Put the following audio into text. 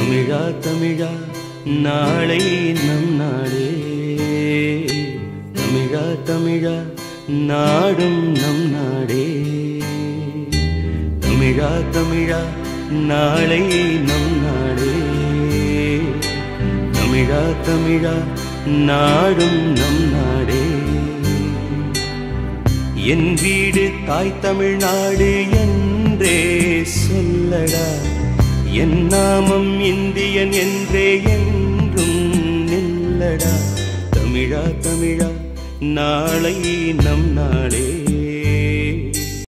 தமிழா தமிழா நாளை நம் நாடே. தமிழா தமிழா நாடும் நம் நாடே. தமிழா தமிழா நாளை நம் நாடே. தமிழா தமிழா நாடும் நம் நாடே. என் வீடு தாய் தமிழ்நாடு என்றே சொல்லடா. என் நாமம் இந்தியன் என்றே என்றும் நில்லடா. தமிழா தமிழா நாளை நம் நாடே.